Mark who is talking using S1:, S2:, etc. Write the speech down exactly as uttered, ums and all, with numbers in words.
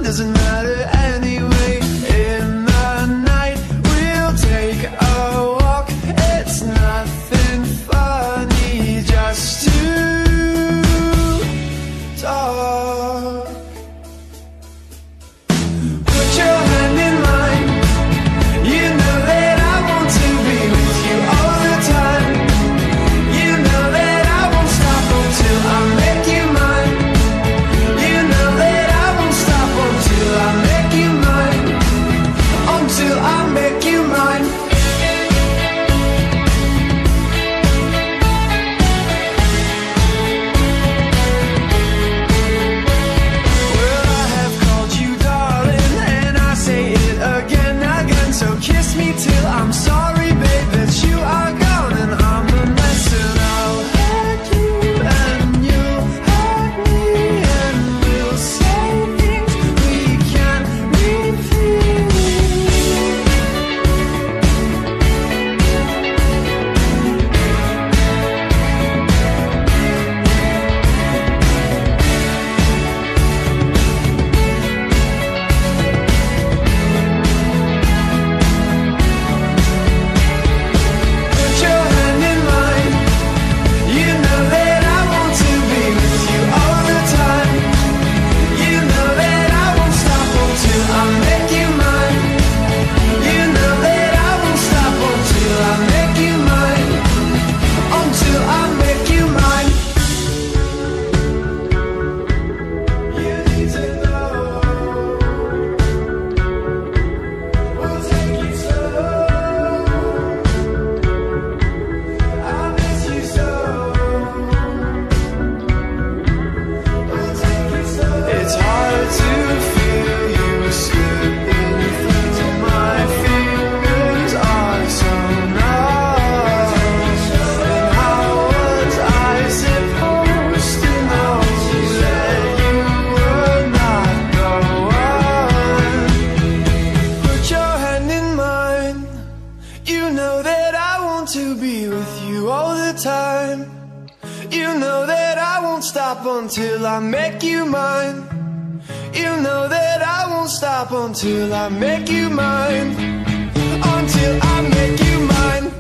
S1: doesn't matter anyway. In the night we'll take a walk. It's nothing funny just to talk. Put your hand in mine. You know that I want to be with you all the time. You know that I won't stop until I make you mine. You know that I won't stop until I make you mine. Until I make you mine. Well, I have called you darling, and I say it again, again. So kiss me till I'm sorry, babe, that you are gone and I'm a mess. And I'll hurt you and you'll hurt me, and we'll say things we can't repeat. Put your hand in mine. You know that I want to be with you all the time. You know that I won't stop until I make you mine. You know that I won't stop until I make you mine. Until I make you mine. You need to know. We'll take it slow. I miss you so. We'll take it slow. It's hard to feel you slipping through my fingers are so numb. And how was I supposed to know that you were not the one? Put your hand in mine. You know that I want to be with you all the time. You know that I won't stop until I make you mine. You know that I won't stop until I make you mine. Until I make you mine.